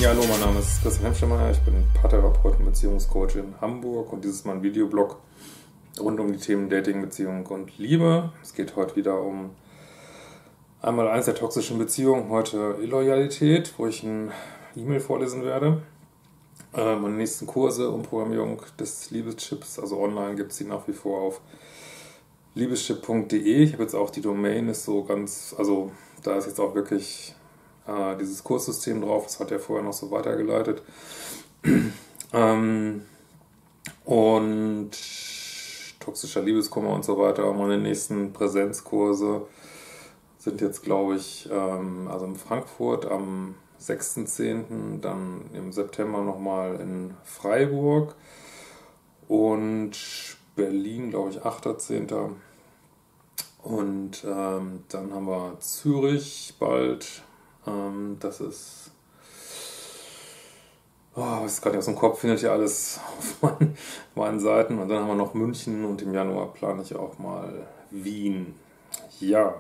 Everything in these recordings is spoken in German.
Ja, hallo, mein Name ist Christian Hemschemeyer, ich bin Paartherapeut und Beziehungscoach in Hamburg und dieses ist mein Videoblog rund um die Themen Dating, Beziehung und Liebe. Es geht heute wieder um einmal eins der toxischen Beziehungen, heute Illoyalität, wo ich ein E-Mail vorlesen werde. Meine nächsten Kurse um Programmierung des Liebeschips, also online gibt es die nach wie vor auf liebeschip.de. Ich habe jetzt auch die Domain, ist so ganz, also da ist jetzt auch wirklich dieses Kurssystem drauf, das hat er vorher noch so weitergeleitet. Und toxischer Liebeskummer und so weiter. Meine nächsten Präsenzkurse sind jetzt, glaube ich, also in Frankfurt am 6.10., dann im September nochmal in Freiburg und Berlin, glaube ich, 8.10. Und dann haben wir Zürich bald. Das ist, was ist gerade aus dem Kopf, findet ihr alles auf meinen Seiten. Und dann haben wir noch München und im Januar plane ich auch mal Wien. Ja,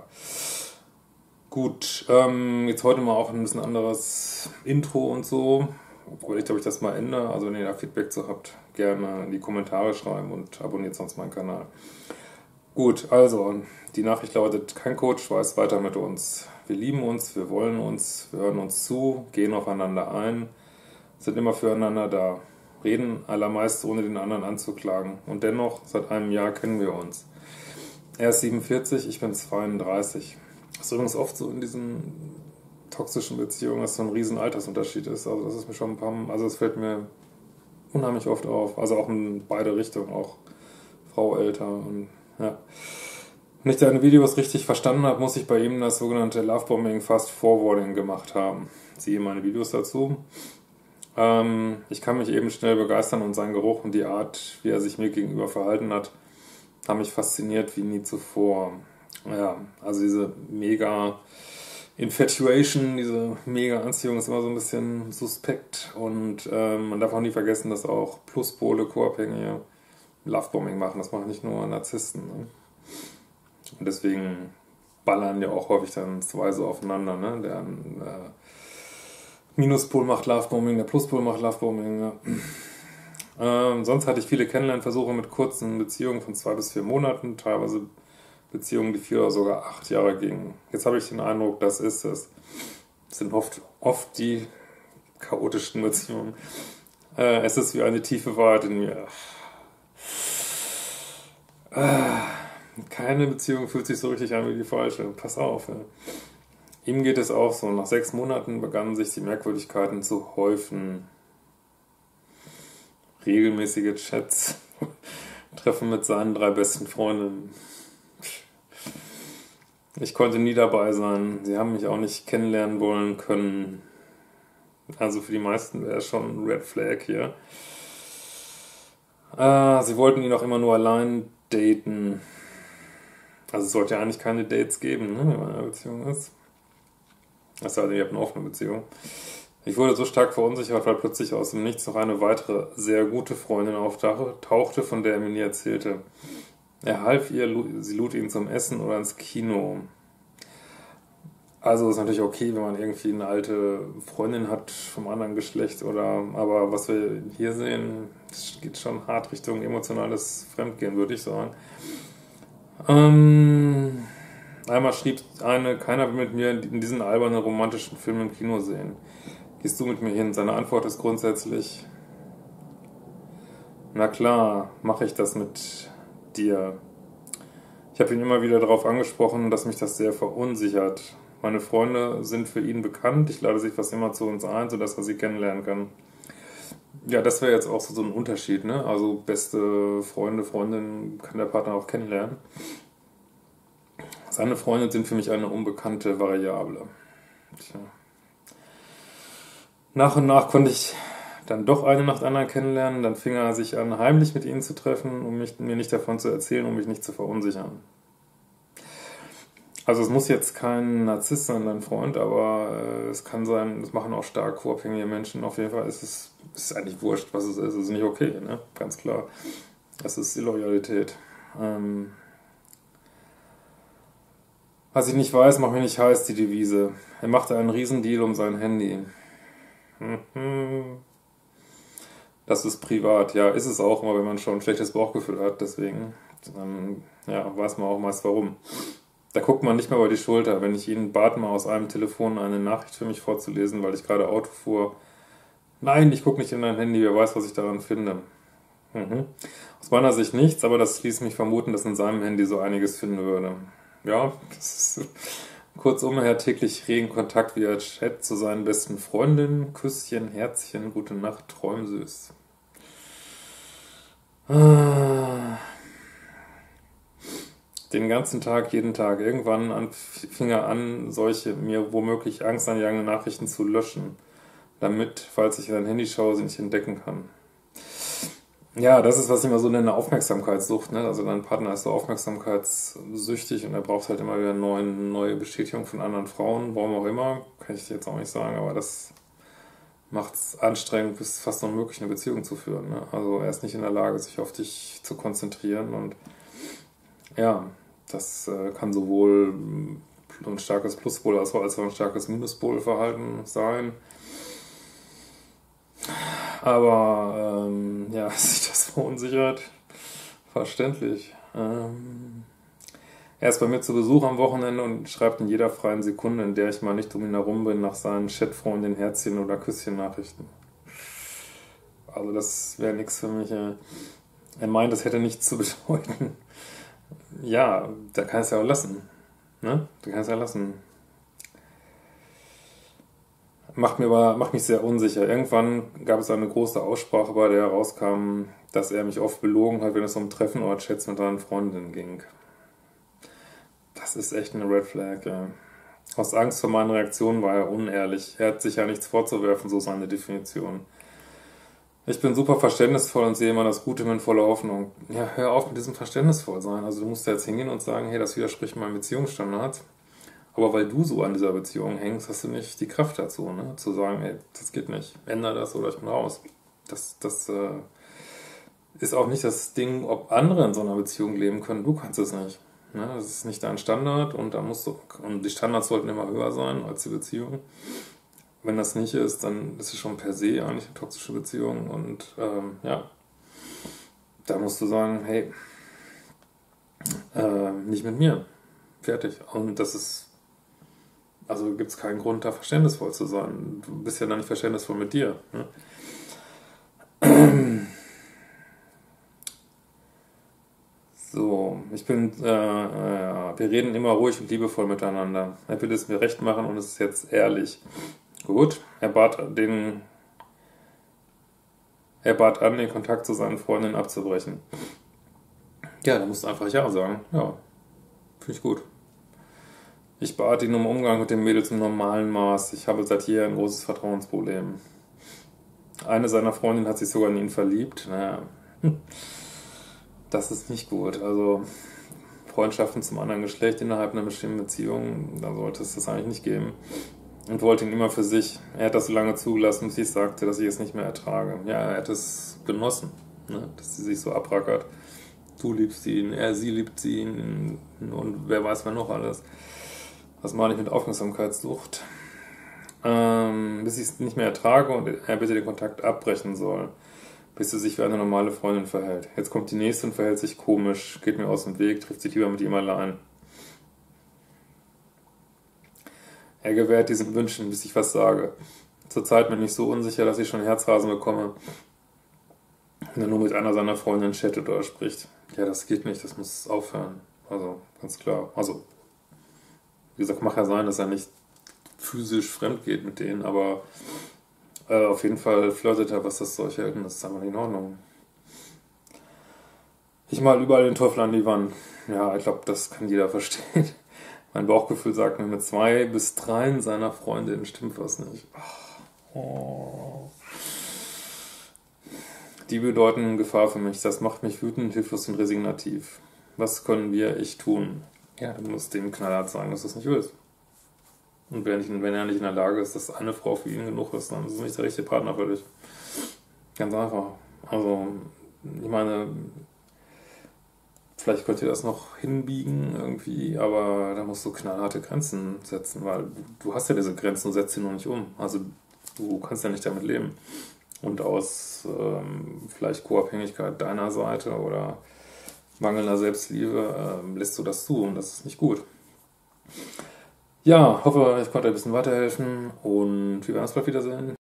gut, jetzt heute mal auch ein bisschen anderes Intro und so. Überlegt, ob ich das mal ändere. Also wenn ihr da Feedback zu habt, gerne in die Kommentare schreiben und abonniert sonst meinen Kanal. Gut, also die Nachricht lautet: Kein Coach weiß weiter mit uns. Wir lieben uns, wir wollen uns, wir hören uns zu, gehen aufeinander ein, sind immer füreinander da, reden allermeist ohne den anderen anzuklagen. Und dennoch, seit einem Jahr kennen wir uns. Er ist 47, ich bin 32. Das ist übrigens oft so in diesen toxischen Beziehungen, dass so ein riesen Altersunterschied ist. Also das ist mir schon ein paar Mal, also das fällt mir unheimlich oft auf. Also auch in beide Richtungen, auch Frau älter und ja. Wenn ich deine Videos richtig verstanden habe, muss ich bei ihm das sogenannte Lovebombing Fast Forwarding gemacht haben. Siehe meine Videos dazu. Ich kann mich eben schnell begeistern und sein Geruch und die Art, wie er sich mir gegenüber verhalten hat, haben mich fasziniert wie nie zuvor. Ja, also diese mega Infatuation, diese mega Anziehung ist immer so ein bisschen suspekt und man darf auch nie vergessen, dass auch Pluspole, Co-Abhängige Lovebombing machen. Das machen nicht nur Narzissten. Ne? Und deswegen ballern ja auch häufig dann zwei so aufeinander. Ne? Der Minuspol macht Lovebombing, der Pluspol macht Lovebombing. Ja. Sonst hatte ich viele Kennenlernversuche mit kurzen Beziehungen von 2 bis 4 Monaten, teilweise Beziehungen, die 4 oder sogar 8 Jahre gingen. Jetzt habe ich den Eindruck, das ist es. Es sind oft die chaotischen Beziehungen. Es ist wie eine tiefe Wahrheit in mir. Keine Beziehung fühlt sich so richtig an wie die falsche. Pass auf. Ja. Ihm geht es auch so. Nach 6 Monaten begannen sich die Merkwürdigkeiten zu häufen. Regelmäßige Chats, Treffen mit seinen 3 besten Freundinnen. Ich konnte nie dabei sein. Sie haben mich auch nicht kennenlernen wollen können. Also für die meisten wäre es schon ein Red Flag hier. Sie wollten ihn auch immer nur allein daten. Also es sollte ja eigentlich keine Dates geben, ne, wenn man in einer Beziehung ist. Das heißt, ihr habt eine offene Beziehung. Ich wurde so stark verunsichert, weil plötzlich aus dem Nichts noch eine weitere, sehr gute Freundin auftauchte, von der er mir nie erzählte. Er half ihr, sie lud ihn zum Essen oder ins Kino. Also ist natürlich okay, wenn man irgendwie eine alte Freundin hat vom anderen Geschlecht, aber was wir hier sehen, das geht schon hart Richtung emotionales Fremdgehen, würde ich sagen. Einmal schrieb eine: Keiner will mit mir in diesen albernen romantischen Film im Kino sehen. Gehst du mit mir hin? Seine Antwort ist grundsätzlich: Na klar, mache ich das mit dir. Ich habe ihn immer wieder darauf angesprochen, dass mich das sehr verunsichert. Meine Freunde sind für ihn bekannt, ich lade sie fast immer zu uns ein, sodass er sie kennenlernen kann. Ja, das wäre jetzt auch so ein Unterschied, ne? Also beste Freunde, Freundin kann der Partner auch kennenlernen. Seine Freunde sind für mich eine unbekannte Variable. Tja. Nach und nach konnte ich dann doch eine nach der anderen kennenlernen, dann fing er sich an, heimlich mit ihnen zu treffen, um mir nicht davon zu erzählen, um mich nicht zu verunsichern. Also es muss jetzt kein Narzisst sein, dein Freund, aber es kann sein, das machen auch stark co-abhängige Menschen. Auf jeden Fall ist es eigentlich wurscht, was es ist. Es ist nicht okay, ne? Ganz klar. Das ist Illoyalität. Was ich nicht weiß, macht mich nicht heiß, die Devise. Er machte einen Riesendeal um sein Handy. Das ist privat, ja, ist es auch immer, wenn man schon ein schlechtes Bauchgefühl hat, deswegen ja, weiß man auch meist warum. Da guckt man nicht mehr über die Schulter. Wenn ich ihn bat, mal aus einem Telefon eine Nachricht für mich vorzulesen, weil ich gerade Auto fuhr. Nein, ich gucke nicht in dein Handy, wer weiß, was ich daran finde. Aus meiner Sicht nichts, aber das ließ mich vermuten, dass in seinem Handy so einiges finden würde. Ja, das ist kurzum, er hat täglich regen Kontakt via Chat zu seinen besten Freundinnen. Küsschen, Herzchen, gute Nacht, träum süß. Den ganzen Tag, jeden Tag. Irgendwann fing er an, solche mir womöglich angstanjagende Nachrichten zu löschen, damit, falls ich in sein Handy schaue, sie nicht entdecken kann. Ja, das ist, was ich immer so nenne, Aufmerksamkeitssucht, ne? Also dein Partner ist so aufmerksamkeitssüchtig und er braucht halt immer wieder neue Bestätigung von anderen Frauen, warum auch immer, kann ich dir jetzt auch nicht sagen, aber das macht es anstrengend bis fast unmöglich, eine Beziehung zu führen, ne? Also er ist nicht in der Lage, sich auf dich zu konzentrieren und ja, das kann sowohl ein starkes Pluspol als auch ein starkes Minuspolverhalten sein. Aber ja, sich das verunsichert, verständlich. Er ist bei mir zu Besuch am Wochenende und schreibt in jeder freien Sekunde, in der ich mal nicht um ihn herum bin, nach seinen Chatfreunden Herzchen- oder Küsschen-Nachrichten. Also das wäre nichts für mich. Er meint, das hätte nichts zu bedeuten. Ja, da kann es ja auch lassen. Ne? Da kann es ja lassen. Macht mich sehr unsicher. Irgendwann gab es eine große Aussprache, bei der herauskam, dass er mich oft belogen hat, wenn es um Treffen oder Chats mit seinen Freundinnen ging. Das ist echt eine Red Flag, ja. Aus Angst vor meinen Reaktionen war er unehrlich. Er hat sich ja nichts vorzuwerfen, so seine Definition. Ich bin super verständnisvoll und sehe immer das Gute mit voller Hoffnung. Ja, hör auf mit diesem verständnisvoll sein. Also du musst da jetzt hingehen und sagen, hey, das widerspricht meinem Beziehungsstandard. Aber weil du so an dieser Beziehung hängst, hast du nicht die Kraft dazu, ne? Zu sagen, ey, das geht nicht, ändere das oder ich bin raus. Das ist auch nicht das Ding, ob andere in so einer Beziehung leben können. Du kannst es nicht. Ne? Das ist nicht dein Standard und und die Standards sollten immer höher sein als die Beziehung. Wenn das nicht ist, dann ist es schon per se eigentlich eine toxische Beziehung und ja, da musst du sagen, hey, nicht mit mir. Fertig. Und das ist also gibt es keinen Grund, da verständnisvoll zu sein. Du bist ja dann nicht verständnisvoll mit dir. Ne? So, wir reden immer ruhig und liebevoll miteinander. Er will es mir recht machen und es ist jetzt ehrlich. Gut, er bat an, den Kontakt zu seinen Freundinnen abzubrechen. Ja, da musst du einfach Ja sagen. Ja, finde ich gut. Ich bat ihn um Umgang mit den Mädels im normalen Maß. Ich habe seit jeher ein großes Vertrauensproblem. Eine seiner Freundinnen hat sich sogar in ihn verliebt. Naja, das ist nicht gut. Also Freundschaften zum anderen Geschlecht innerhalb einer bestimmten Beziehung, da sollte es das eigentlich nicht geben. Und wollte ihn immer für sich. Er hat das so lange zugelassen, bis ich sagte, dass ich es nicht mehr ertrage. Ja, er hat es genossen, ne? Dass sie sich so abrackert. Du liebst ihn, sie liebt ihn und wer weiß, wer noch alles. Was meine ich mit Aufmerksamkeitssucht? Bis ich es nicht mehr ertrage und er bitte den Kontakt abbrechen soll, bis sie sich wie eine normale Freundin verhält. Jetzt kommt die nächste und verhält sich komisch, geht mir aus dem Weg, trifft sich lieber mit ihm allein. Er gewährt diesen Wünschen, bis ich was sage. Zurzeit bin ich so unsicher, dass ich schon Herzrasen bekomme, wenn er nur mit einer seiner Freundinnen chattet oder spricht. Ja, das geht nicht, das muss aufhören. Also, ganz klar. Also, wie gesagt, mag ja sein, dass er nicht physisch fremd geht mit denen, aber auf jeden Fall flirtet er, was das solche hält, und das ist einfach nicht in Ordnung. Ich mal überall den Teufel an die Wand. Ja, ich glaube, das kann jeder verstehen. Mein Bauchgefühl sagt mir, mit 2 bis 3 seiner Freundinnen stimmt was nicht. Oh. Die bedeuten Gefahr für mich. Das macht mich wütend, hilflos und resignativ. Was können ich tun? Ja, du musst dem knallhart sagen, dass du das nicht willst. Und wenn er nicht in der Lage ist, dass eine Frau für ihn genug ist, dann ist es nicht der richtige Partner für dich. Ganz einfach. Also, ich meine, vielleicht könnt ihr das noch hinbiegen irgendwie, aber da musst du knallharte Grenzen setzen, weil du hast ja diese Grenzen und setzt sie noch nicht um. Also Du kannst ja nicht damit leben. Und aus vielleicht Co-Abhängigkeit deiner Seite oder mangelnder Selbstliebe lässt du das zu und das ist nicht gut. Ja, hoffe, ich konnte ein bisschen weiterhelfen und wir werden uns bald wiedersehen.